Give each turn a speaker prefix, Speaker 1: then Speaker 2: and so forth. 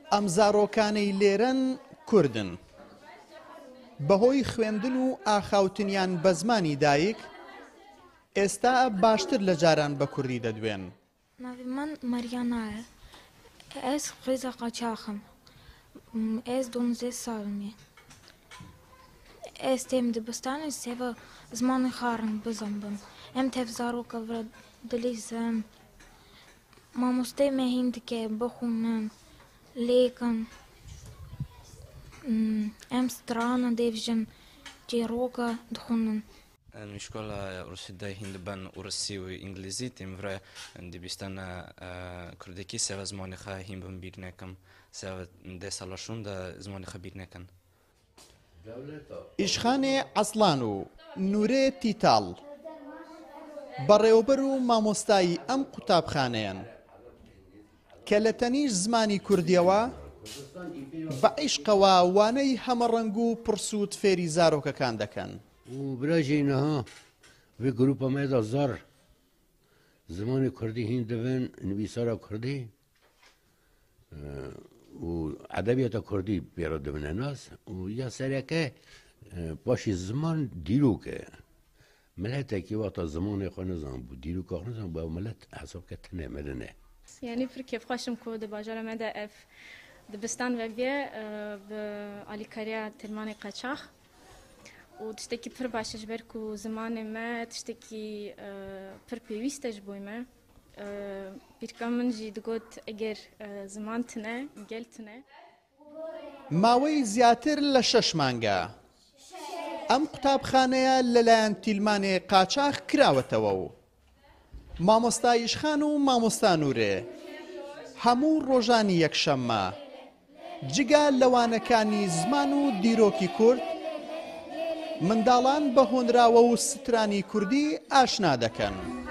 Speaker 1: ئەم زارۆکانەی لێرەن کوردن. بەهۆی خوێندن و ئاخاوتنیان بە زمانی دایک ئێستا باشتر لە جاران بە کوردی دەدوێن.
Speaker 2: ناوی من مەریانایە. ئێز قێزە قاچاخم. ئێز 12 ساڵمێ. ئێز تێم دبستانی سێوە زمانی خارن بزەم بم. ئەم تێف زارۆکە ڤرە دلێزم. مامۆستەی مە هین دکێ بخونن لێکن. ئەم سترانە دێڤژن جێڕۆکە دخونن.
Speaker 3: Школа Русидай хиндбан урси و انگلیزی تیم ورا دبستان کردکی سه زمانی خا هیم بیر نکم سه ده سالشون ده زمانی خا بیر نکن.
Speaker 1: ئیشخانێ عەسڵان و نورێ تیتاڵ بەڕێوەبەر و مامۆستایی ئەم قوتابخانەیەن کە لە تەنیش زمانی کوردیەوە بە عیشقەوە وانەی هەمەڕەنگ و پرسوود فێری زارۆکەکان دەکەن.
Speaker 4: و براجی نها و گروپ مادا زار زمان کردی هین دوین نویسارا کردی و ادبیات کردی بیرا دوین ناس و یا سریع که باشی زمان دیرو که ملت کی وقت زمان خانه زن بود دیرو که خانه زن با ملت حساب که تنه مدنه.
Speaker 5: یعنی فرکی خوشم کود باجر مده اف دبستان و بیه به آلیکاریا تلمان قاچاق و تشتكي پر باشش بركو زمان ما تشتكي پر بيويستش بوي ما بيركم من جي دقوت اگر زمان تنه گل تنه
Speaker 1: ماوەی زیاتر لە 6 مانگە ئەم قوتابخانەیە لەلایەن تیلمانێ قاچاق کراوەتەوە و مامۆستا ئیشخان و مامۆستا نورێ هەموو ڕۆژانی یەکشەممە جگا لەوانەکانی زمان و دیرۆکی کورد منداڵان بە هۆنراوە و سترانی کوردی ئاشنا دەکەن.